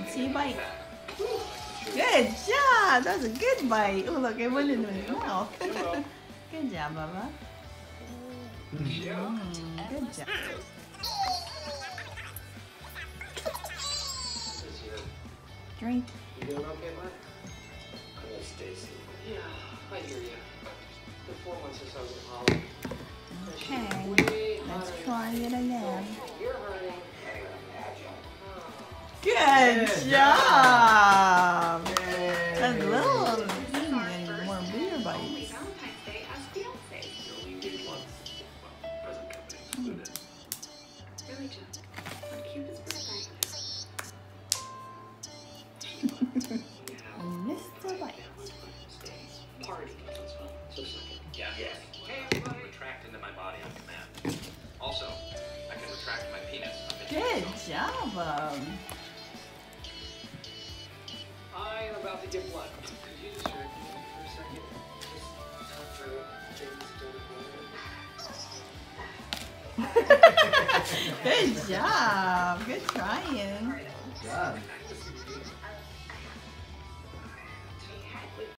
See you bite. Good job. That was a good bite. Oh, look, it went into his mouth. Good job, Bubba. Good job. Drink. You doing okay, bud? I miss Stacy. Yeah, I hear you. The 4 months or so was Holly. Okay, let's try it again. You're hurting. Good job. A little and more beer bites. Mr. Bite. Party. So second. Yeah. Hey, everybody. Retract into my body on command. Also, I can retract my penis. Good job. I am about to get blood. Could you just repeat me for a second? Just talk through James' Good job. Good trying. Good job.